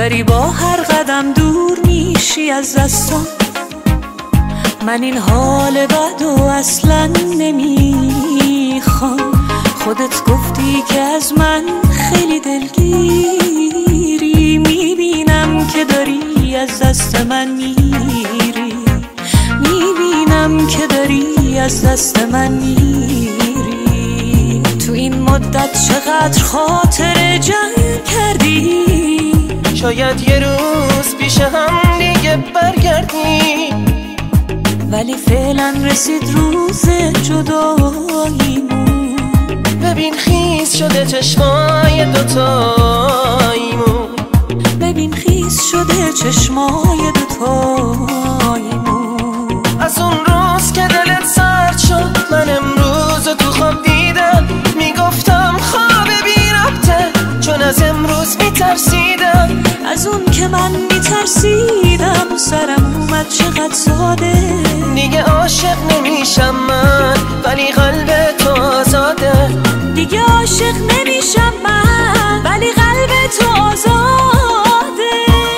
داری با هر قدم دور میشی از دستم. من این حال بدو اصلا نمیخوام. خودت گفتی که از من خیلی دلگیری، میبینم که داری از دست من میری، میبینم که داری از دست من میری. تو این مدت چقدر خاطر جنگ کردی، شاید یه روز پیش هم دیگه برگردیم، ولی فعلا رسید روز جداییمون. ببین خیس شده چشمای دوتاییمون، ببین خیس شده چشمای دوتاییمون. از اون روز که دلت سرد شد من امروز تو خواب دیدم، میگفتم خواب بی ربطه چون از امروز میترسیدم. از اون که من میترسیدم سرم اومد چقدر ساده. دیگه عاشق نمیشم من ولی قلب تو آزاده. دیگه عاشق نمیشم من ولی قلب تو آزاده.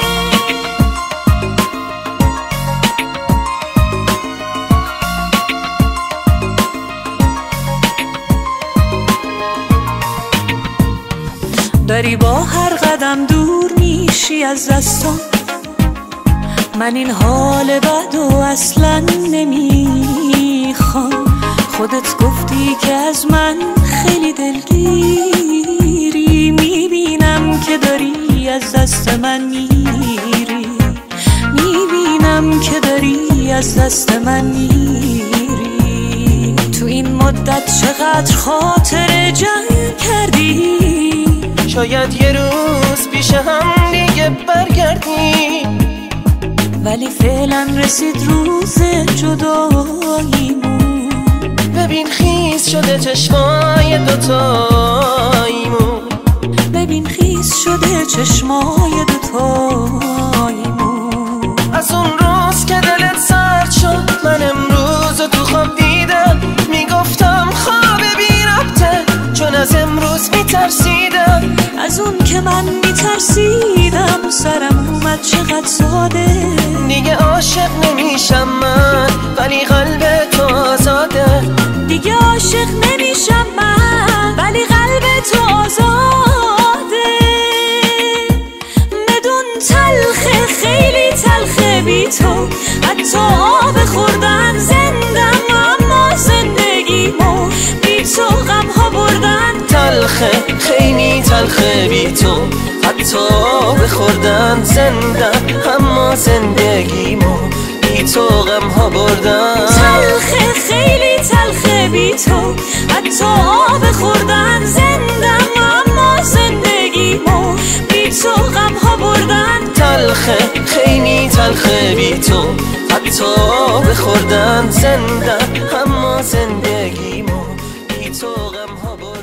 داری با هر قدم دور میشی از دستم. من این حال بدو اصلا نمیخوام. خودت گفتی که از من خیلی دلگیری، میبینم که داری از دست من میری، میبینم که داری از دست من میری. تو این مدت چقدر خاطر جنگ کردی، شاید یه روز پیش هم دیگه برگردیم، ولی فعلا رسید روز جداییمون. ببین خیس شده چشمای دوتاییمون، ببین خیس شده چشمای دوتاییمون. از اون روز که دلت سرد شد من امروز تو خواب دیدم، میگفتم خواب بی ربطه چون از امروز میترسیدم. از اون که من میترسیدم سرم اومد چقدر ساده. دیگه عاشق نمیشم من ولی قلب تو آزاده. دیگه عاشق نمیشم من ولی قلب تو آزاده. بدون تلخه خیلی تلخه بی تو، حتی آب خوردن زندم اما زندگیمو بی تو غم ها بردن. تلخه خیلی تلخه بی تو، حتی آب خوردن زندم اما زندگیمو بی تو غم ها بردن. تلخه خیلی تلخه بی تو، حتی آب خوردن زندم اما زندگیمو بی تو غم ها بردن. تلخه خیلی تلخه بی تو، حتی آب خوردن زندم اما زندگیمو